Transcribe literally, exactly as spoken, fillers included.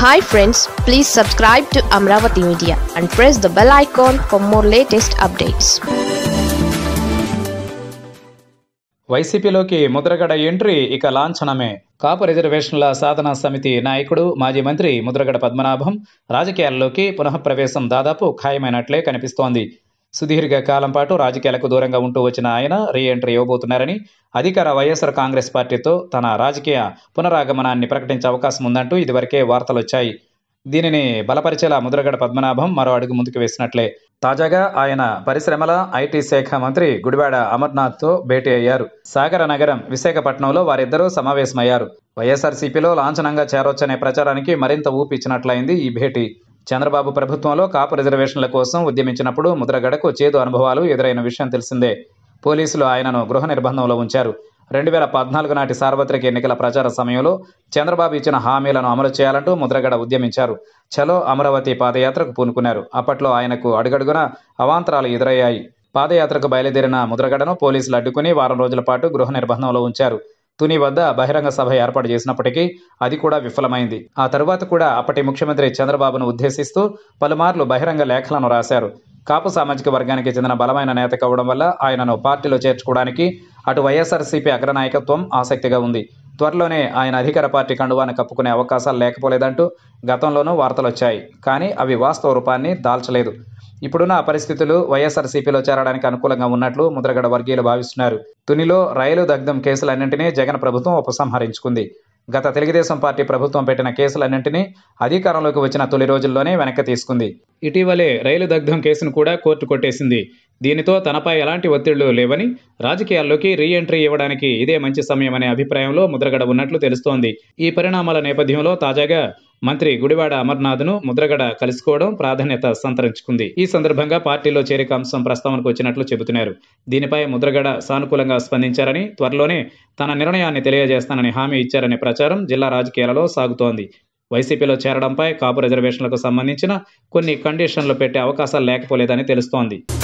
Hi friends, please subscribe to Amaravathi Media and press the bell icon for more latest updates. వైసీపీలోకి Mudragada entry ఇక లాంఛనమే. కాపు రిజర్వేషన్ల సాధనా సమితి నాయకుడు మాజీ మంత్రి ముద్రగడ పద్మనాభం రాజకీయాల్లోకి పునఃప్రవేశం దాదాపు ఖాయమైనట్లే కనిపిస్తోంది. సుదీర్ఘ కాలం పాటు రాజకీయాలకు దూరంగా ఉంటూ వచ్చిన ఆయన రీ ఎంట్రీ ఇవ్వబోతున్నారని, అధికార వైఎస్ఆర్ కాంగ్రెస్ పార్టీతో తన రాజకీయ పునరాగమనాన్ని ప్రకటించే అవకాశం ఉందంటూ ఇదివరకే వార్తలొచ్చాయి. దీనిని బలపరిచేలా ముద్రగడ పద్మనాభం మరో అడుగు ముందుకు వేసినట్లే. తాజాగా ఆయన పరిశ్రమల, ఐటీ శాఖ మంత్రి గుడివాడ అమర్నాథ్తో భేటీ అయ్యారు. సాగర నగరం విశాఖపట్నంలో వారిద్దరూ సమావేశమయ్యారు. వైఎస్ఆర్సీపీలో లాంఛనంగా చేరొచ్చనే ప్రచారానికి మరింత ఊపు ఇచ్చినట్లయింది ఈ భేటీ. చంద్రబాబు ప్రభుత్వంలో కాపు రిజర్వేషన్ల కోసం ఉద్యమించినప్పుడు ముద్రగడకు చేదు అనుభవాలు ఎదురైన విషయం తెలిసిందే. పోలీసులు ఆయనను గృహ నిర్బంధంలో ఉంచారు. రెండు వేల పద్నాలుగు నాటి సార్వత్రిక ఎన్నికల ప్రచార సమయంలో చంద్రబాబు ఇచ్చిన హామీలను అమలు చేయాలంటూ ముద్రగడ ఉద్యమించారు. చలో అమరావతి పాదయాత్రకు పూనుకున్నారు. అప్పట్లో ఆయనకు అడుగడుగున అవాంతరాలు ఎదురయ్యాయి. పాదయాత్రకు బయలుదేరిన ముద్రగడను పోలీసులు అడ్డుకుని వారం రోజుల పాటు గృహ నిర్బంధంలో ఉంచారు. తుని వద్ద బహిరంగ సభ ఏర్పాటు చేసినప్పటికీ అది కూడా విఫలమైంది. ఆ తరువాత కూడా అప్పటి ముఖ్యమంత్రి చంద్రబాబును ఉద్దేశిస్తూ పలుమార్లు బహిరంగ లేఖలను రాశారు. కాపు సామాజిక వర్గానికి చెందిన బలమైన నేత కావడం వల్ల ఆయనను పార్టీలో చేర్చుకోవడానికి అటు వైఎస్ఆర్సీపీ అగ్రనాయకత్వం ఆసక్తిగా ఉంది. త్వరలోనే ఆయన అధికార పార్టీ కండువాను కప్పుకునే అవకాశాలు లేకపోలేదంటూ గతంలోనూ వార్తలొచ్చాయి. కానీ అవి వాస్తవ రూపాన్ని దాల్చలేదు. ఇప్పుడున్న పరిస్థితులు వైఎస్ఆర్సీపీలో చేరడానికి అనుకూలంగా ఉన్నట్లు ముద్రగడ వర్గీయులు భావిస్తున్నారు. తునిలో రైలు దగ్ధం కేసులన్నింటినీ జగన్ ప్రభుత్వం ఉపసంహరించుకుంది. గత తెలుగుదేశం పార్టీ ప్రభుత్వం పెట్టిన కేసులన్నింటినీ అధికారంలోకి వచ్చిన తొలి రోజుల్లోనే వెనక్కి తీసుకుంది. ఇటీవలే రైలు దగ్ధం కేసును కూడా కోర్టు కొట్టేసింది. దీనితో తనపై ఎలాంటి ఒత్తిళ్లు లేవని, రాజకీయాల్లోకి రీ ఎంట్రీ ఇవ్వడానికి ఇదే మంచి సమయమనే అభిప్రాయంలో ముద్రగడ ఉన్నట్లు తెలుస్తోంది. ఈ పరిణామాల నేపథ్యంలో తాజాగా మంత్రి గుడివాడ అమర్నాథ్ను ముద్రగడ కలుసుకోవడం ప్రాధాన్యత సంతరించుకుంది. ఈ సందర్భంగా పార్టీలో చేరిక అంశం ప్రస్తావనకు వచ్చినట్లు చెబుతున్నారు. దీనిపై ముద్రగడ సానుకూలంగా స్పందించారని, త్వరలోనే తన నిర్ణయాన్ని తెలియజేస్తానని హామీ ఇచ్చారనే ప్రచారం జిల్లా రాజకీయాలలో సాగుతోంది. వైసీపీలో చేరడంపై కాపు రిజర్వేషన్లకు సంబంధించిన కొన్ని కండిషన్లు పెట్టే అవకాశాలు లేకపోలేదని తెలుస్తోంది.